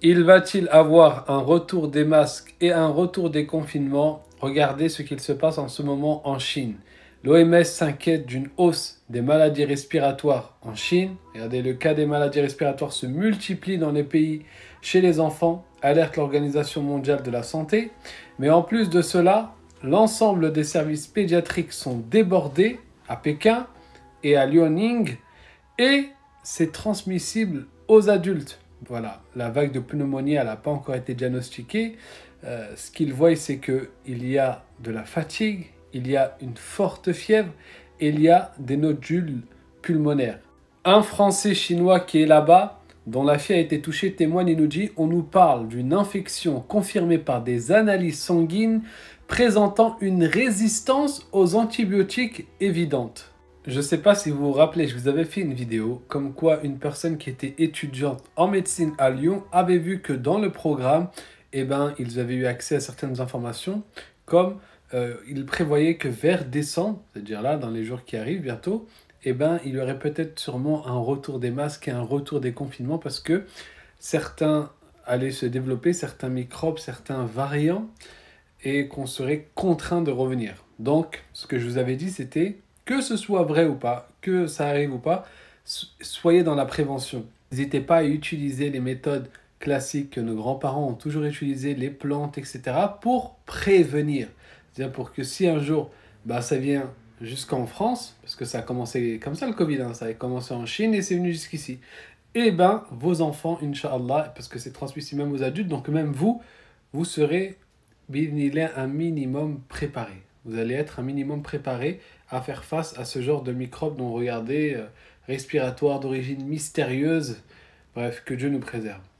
Il va-t-il avoir un retour des masques et un retour des confinements? Regardez ce qu'il se passe en ce moment en Chine. L'OMS s'inquiète d'une hausse des maladies respiratoires en Chine. Regardez, le cas des maladies respiratoires se multiplie dans les pays chez les enfants, alerte l'Organisation mondiale de la santé. Mais en plus de cela, l'ensemble des services pédiatriques sont débordés à Pékin et à Liaoning et c'est transmissible aux adultes. Voilà, la vague de pneumonie, elle n'a pas encore été diagnostiquée. Ce qu'ils voient, c'est qu'il y a de la fatigue, il y a une forte fièvre et il y a des nodules pulmonaires. Un Français chinois qui est là-bas, dont la fille a été touchée, témoigne et nous dit « On nous parle d'une infection confirmée par des analyses sanguines présentant une résistance aux antibiotiques évidente. » Je ne sais pas si vous vous rappelez, je vous avais fait une vidéo comme quoi une personne qui était étudiante en médecine à Lyon avait vu que dans le programme, ils avaient eu accès à certaines informations comme ils prévoyaient que vers décembre, c'est-à-dire là, dans les jours qui arrivent bientôt, il y aurait peut-être sûrement un retour des masques et un retour des confinements parce que certains allaient se développer, certains microbes, certains variants, et qu'on serait contraint de revenir. Donc, ce que je vous avais dit, c'était que ce soit vrai ou pas, que ça arrive ou pas, soyez dans la prévention. N'hésitez pas à utiliser les méthodes classiques que nos grands-parents ont toujours utilisées, les plantes, etc., pour prévenir. C'est-à-dire pour que si un jour, ça vient jusqu'en France, parce que ça a commencé comme ça le Covid, ça a commencé en Chine et c'est venu jusqu'ici. Et vos enfants, Inch'Allah, parce que c'est transmissible même aux adultes, donc même vous serez un minimum préparé. Vous allez être un minimum préparé à faire face à ce genre de microbes dont regardez, respiratoires d'origine mystérieuse. Bref, que Dieu nous préserve.